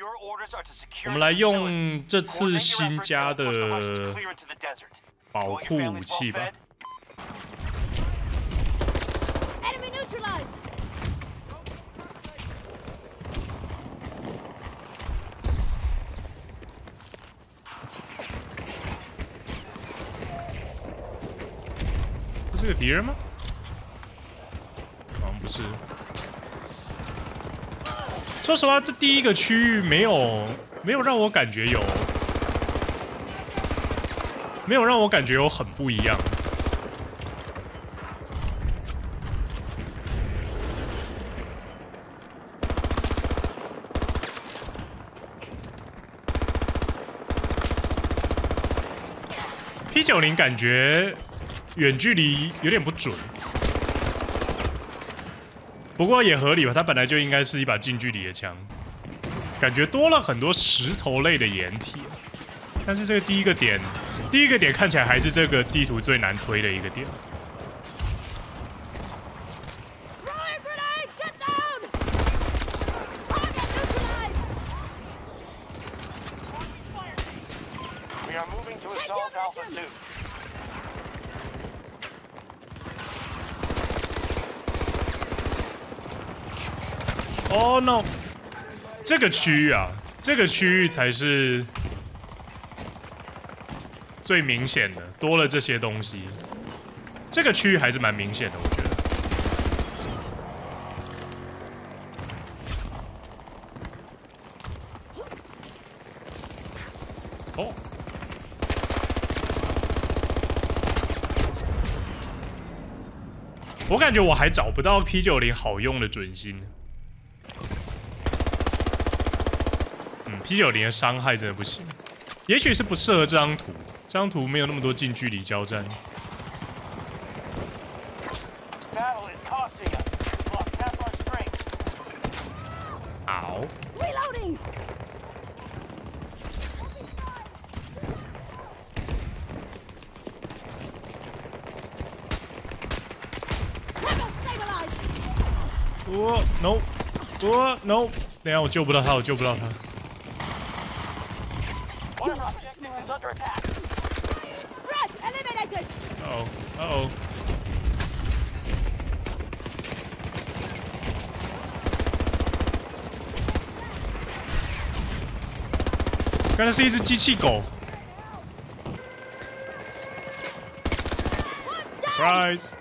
我们来用这次新加的宝库武器吧。这是个敌人吗？好像不是。说实话，这第一个区域没有让我感觉有很不一样。P90感觉远距离有点不准。不过也合理吧，它本来就应该是一把近距离的枪，感觉多了很多石头类的掩体。但是这个第一个点看起来还是这个地图最难推的一个点。Oh no！ 这个区域啊，这个区域才是最明显的，多了这些东西。这个区域还是蛮明显的，我觉得。哦。我感觉我还找不到 P90好用的准心。P90的伤害真的不行，也许是不适合这张图，这张图没有那么多近距离交战。好。no， no， 等一下我救不到他，我救不到他。Uh-oh. 刚才是一只机器狗。Surprise！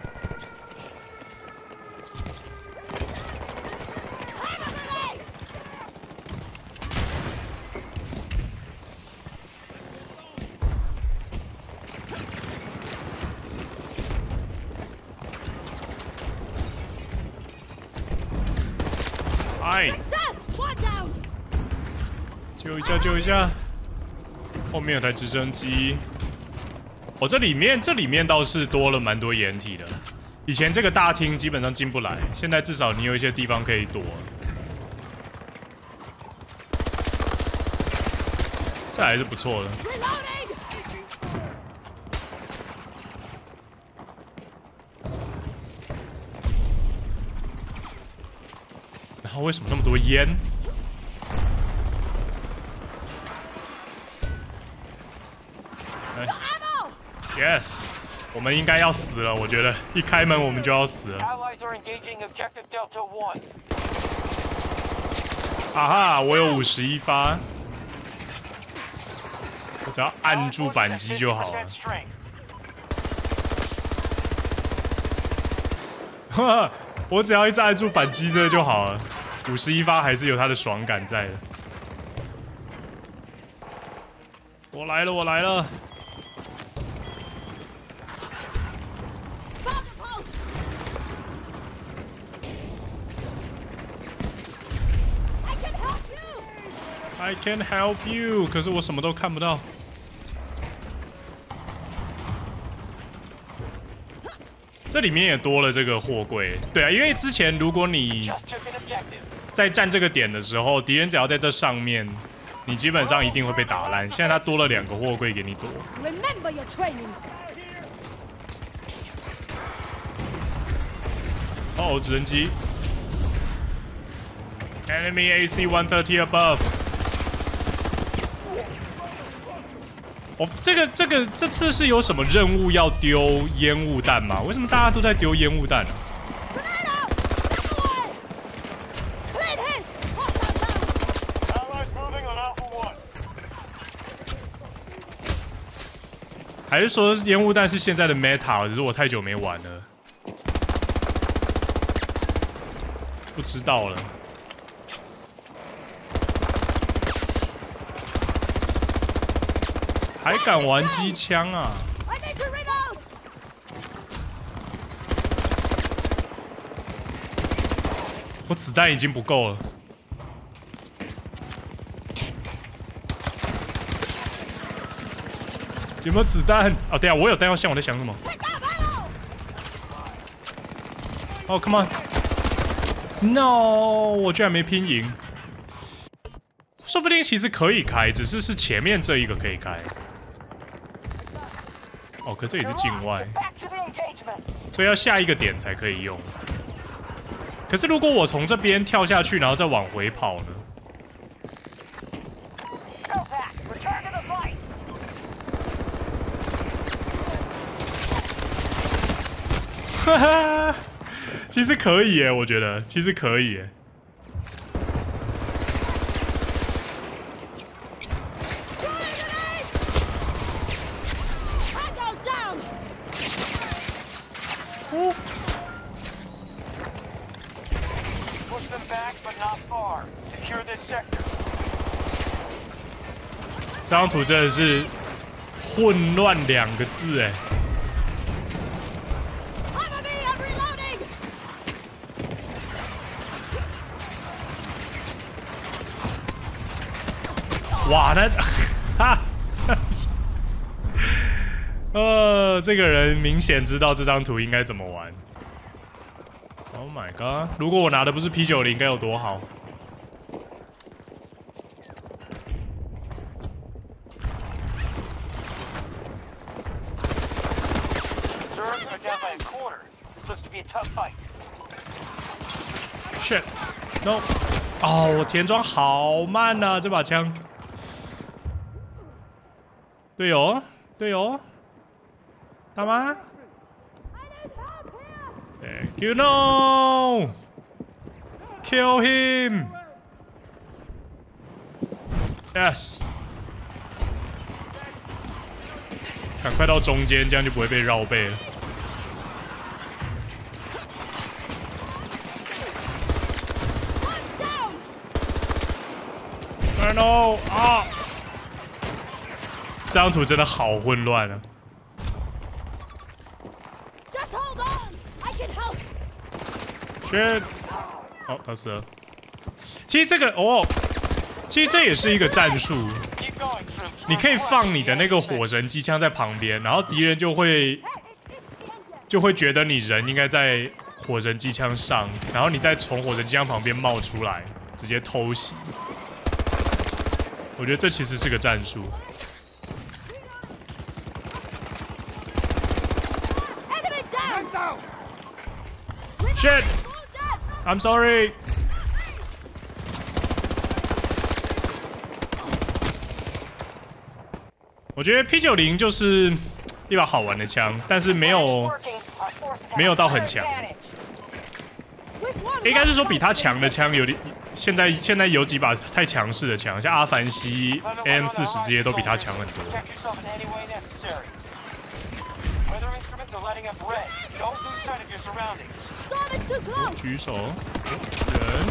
救一下！后面有台直升机。哦，这里面倒是多了蛮多掩体的。以前这个大厅基本上进不来，现在至少你有一些地方可以躲。这还是不错的。然后为什么那么多烟？ Yes， 我们应该要死了，我觉得一开门我们就要死了。啊哈，我有51发，我只要按住扳机就好了。哈哈，我只要一直按住扳机这就好了。51发还是有它的爽感在的。我来了，我来了。 I can help you， 可是我什么都看不到。这里面也多了这个货柜，对啊，因为之前如果你在占这个点的时候，敌人只要在这上面，你基本上一定会被打烂。现在它多了2个货柜给你躲。哦，直升机 ，Enemy AC 130 above。 这次是有什么任务要丢烟雾弹吗？为什么大家都在丢烟雾弹啊？还是说烟雾弹是现在的 meta， 只是我太久没玩了，不知道了。还敢玩机枪啊？我子弹已经不够了。有没有子弹？哦，对啊，我有弹药箱，我在想什么？哦 ，Come on！No， 我居然没拼赢。说不定其实可以开，只是前面这一个可以开。哦，可这里是境外，所以要下一个点才可以用。可是如果我从这边跳下去，然后再往回跑呢？哈哈，其实可以耶，我觉得其实可以耶。这张图真的是混乱2个字哎。哇，那哈，这个人明显知道这张图应该怎么玩。Oh my god！ 如果我拿的不是 P90， 该有多好。Shit! No! 哦，我填装好慢呐、啊，这把枪。队友，队友，大妈 ，Thank you no! Kill him! Yes! 赶快到中间，这样就不会被绕背了。No 啊！这张图真的好混乱啊！哦，他死了。其实这个其实这也是一个战术。你可以放你的那个火神机枪在旁边，然后敌人就会觉得你人应该在火神机枪上，然后你再从火神机枪旁边冒出来，直接偷袭。我觉得这其实是个战术。Shit! I'm sorry. 我觉得 P90 就是一把好玩的枪，但是没有到很强。应该是说比他强的枪有点。现在有几把太强势的枪，像阿凡西、AM40这些都比他强很多。举手，人。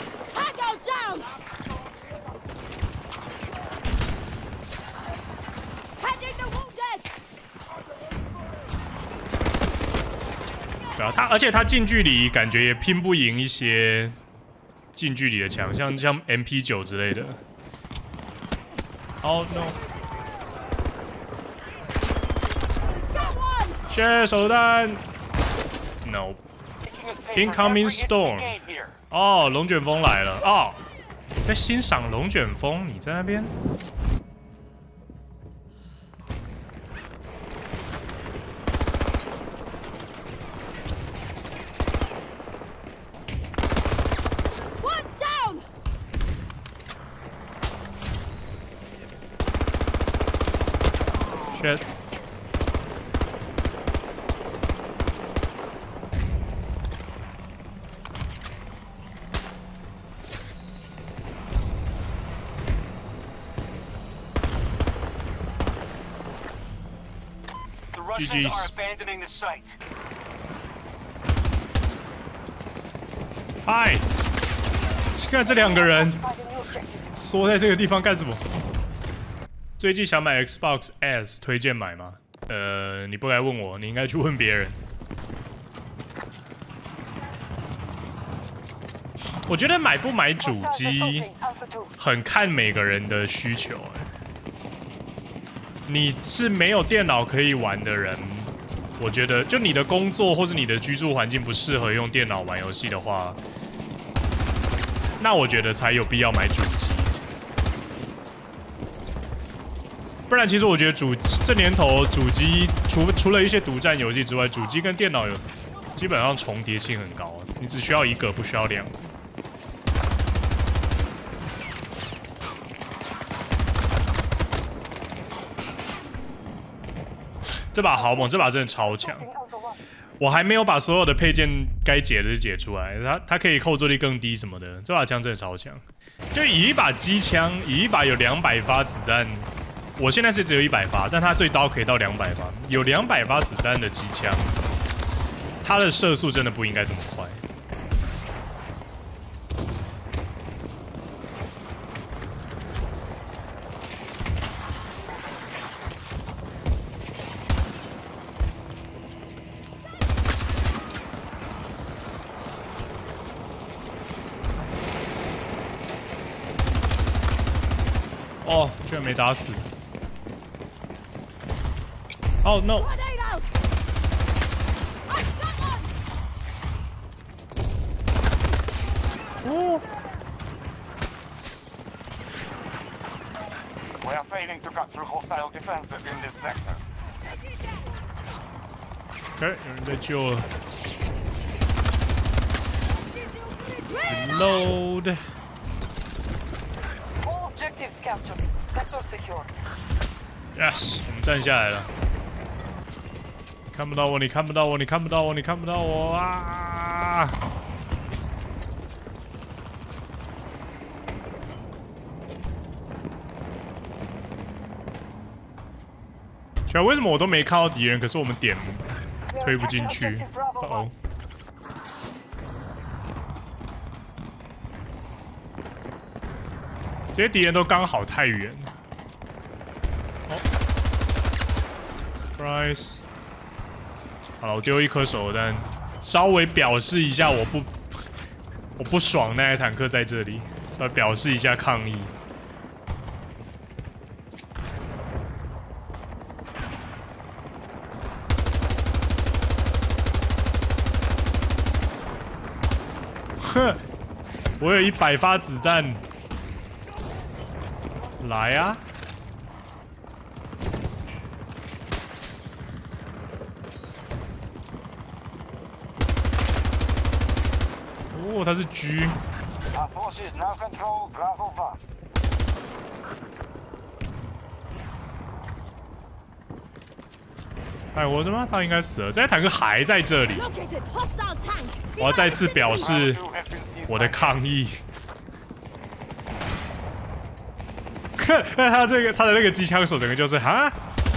对啊，而且他近距离感觉也拼不赢一些。近距离的枪，像 MP9 之类的。Oh no！ 切手弹 ！No！Incoming storm！ 哦，龙卷风来了哦！在欣赏龙卷风，你在那边？ shit。GG's。嗨，看这2个人缩在这个地方干什么？最近想买 Xbox S， 推荐买吗？你不该问我，你应该去问别人。我觉得买不买主机，很看每个人的需求。你是没有电脑可以玩的人，我觉得就你的工作或是你的居住环境不适合用电脑玩游戏的话，那我觉得才有必要买主机。不然，其实我觉得这年头主机除了一些独占游戏之外，主机跟电脑基本上重叠性很高，你只需要1个，不需要2个。这把好猛，这把真的超强。我还没有把所有的配件该解的解出来，它可以扣作力更低什么的。这把枪真的超强，就以一把机枪，以一把有200发子弹，我现在是只有100发，但它最高可以到200发。有200发子弹的机枪，它的射速真的不应该这么快。哦，居然没打死！哦 no！ 哦 We are failing to cut through hostile defenses in this sector. OK， 有人在救了。Reload。Yes， 我们站下来了。看不到我，你看不到我，你看不到我，你看不到我啊！奇怪，为什么我都没看到敌人，可是我们点推不进去？哦。这些敌人都刚好太远。哦 ，Price， 好了，我丢1颗手榴弹，稍微表示一下我不爽那台坦克在这里，稍微表示一下抗议。哼，我有100发子弹。来呀、啊！哦，他是 G。还活着吗？他应该死了。这台坦克还在这里。我要再次表示我的抗议。他的那个机枪手整个就是哈，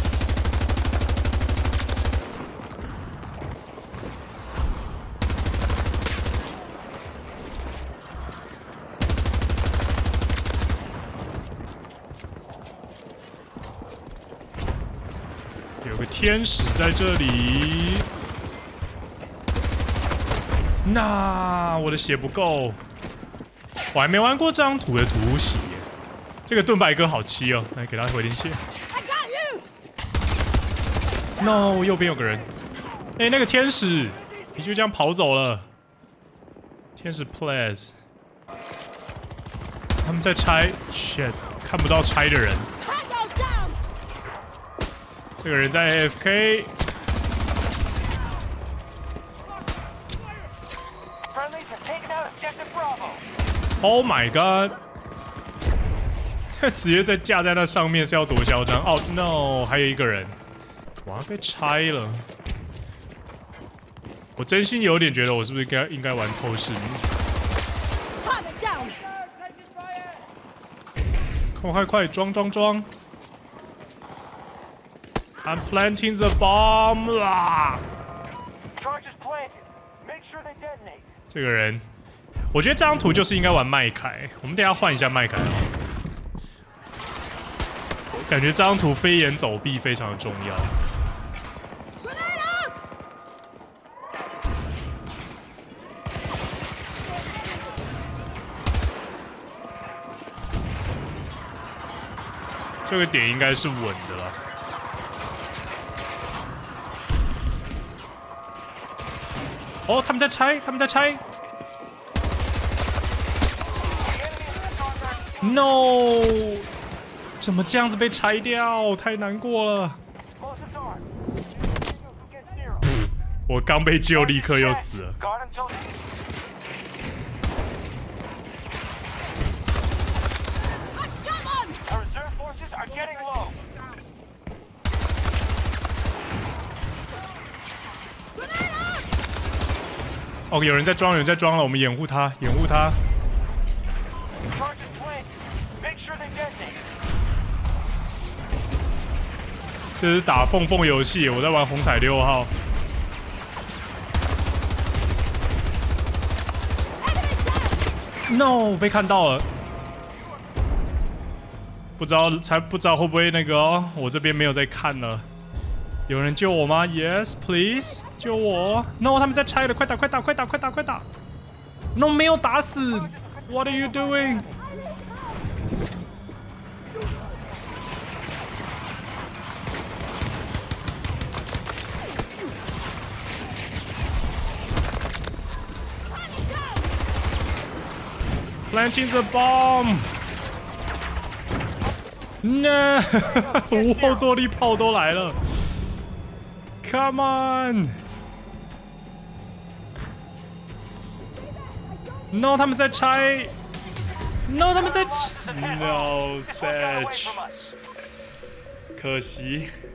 有个天使在这里。那我的血不够，我还没玩过这张图的图形。这个盾牌哥好气哦，来给他回点血。No， 右边有个人。哎，那个天使，你就这样跑走了。天使 Plus， 他们在拆 ，shit， 看不到拆的人。这个人在 AFK。Oh my god！ 直接在架在那上面是要多嚣张？哦 no， 还有一个人。 哇，被拆了！我真心有点觉得，我是不是应该玩透视？快装！I'm planting the bomb 啦！这个人，我觉得这张图就是应该玩麦凯。我们等一下换一下麦凯。感觉这张图飞檐走壁非常的重要。这个点应该是稳的了。哦，他们在拆。No！ 怎么这样子被拆掉？太难过了。我刚被救，立刻又死了。哦，有人在装了，我们掩护他。这是打凤凤游戏，我在玩红彩6号。No， 被看到了。不知道会不会那个哦，我这边没有在看了。有人救我吗 ？Yes, please， 救我 ！No， 他们在拆了，快打 ！No， 没有打死。What are you doing？ Planting the bomb. No， 无后坐力炮都来了。Come on. No， 他们在拆。No， 他们在。No， Sage。可惜。